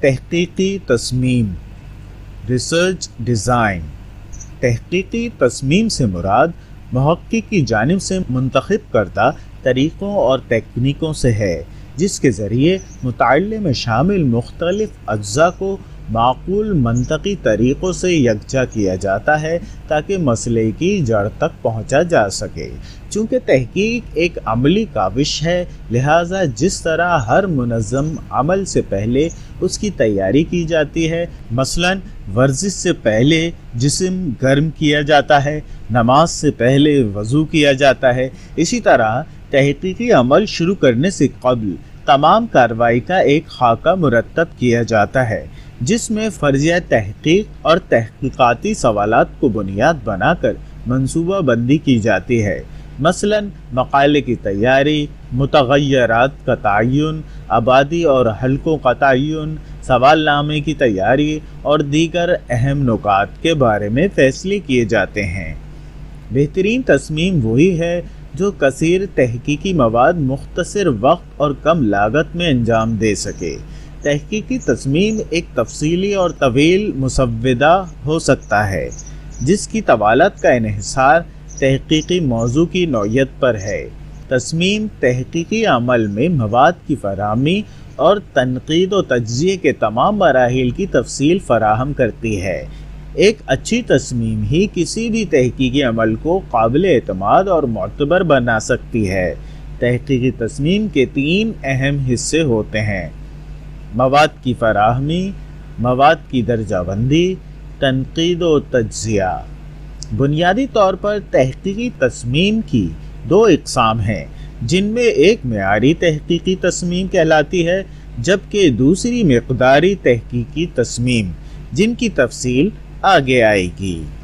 تحقیقی تصمیم، research design. تحقیقی تصمیم سے مراد محقق کی جانب سے منتخب کردہ طریقوں اور تکنیکوں سے ہے، جس کے ذریعے مطالعے میں شامل مختلف اجزاء کو معقول منطقی طریقوں سے یکجا کیا جاتا ہے تاکہ مسئلے کی جڑ تک پہنچا جا سکے۔ چونکہ تحقیق ایک عملی کاوش ہے، لہٰذا جس طرح ہر منظم عمل سے پہلے اس کی تیاری کی جاتی ہے، مثلاً ورزش سے پہلے جسم گرم کیا جاتا ہے، نماز سے پہلے وضو کیا جاتا ہے، اسی طرح تحقیقی عمل شروع کرنے سے قبل تمام کارروائی کا ایک خاکہ مرتب کیا جاتا ہے، جس میں فرضیہ تحقیق اور تحقیقاتی سوالات کو بنیاد بنا کر منصوبہ بندی کی جاتی ہے۔ مثلاً مقالے کی تیاری، متغیرات کا تعین، آبادی اور حلقوں کا تعین، سوال نامے کی تیاری اور دیگر اہم نکات کے بارے میں فیصلے کیے جاتے ہیں۔ بہترین تصمیم وہی ہے جو کثیر تحقیقی مواد مختصر وقت اور کم لاگت میں انجام دے سکے۔ تحقیقی تصمیم ایک تفصیلی اور طویل مسودہ ہو سکتا ہے، جس کی طوالت کا انحصار تحقیقی موضوع کی نوعیت پر ہے۔ تصمیم تحقیقی عمل میں مواد کی فراہمی اور تنقید و تجزیے کے تمام مراحل کی تفصیل فراہم کرتی ہے۔ ایک اچھی تصمیم ہی کسی بھی تحقیقی عمل کو قابل اعتماد اور معتبر بنا سکتی ہے۔ تحقیقی تصمیم کے 3 اہم حصے ہوتے ہیں: مواد کی فراہمی، مواد کی درجہ بندی، تنقید و تجزیہ۔ بنیادی طور پر تحقیقی تصمیم کی 2 اقسام ہیں، جن میں ایک معیاری تحقیقی تصمیم کہلاتی ہے، جبکہ دوسری مقداری تحقیقی تصمیم، جن کی تفصیل آگے آئے گی۔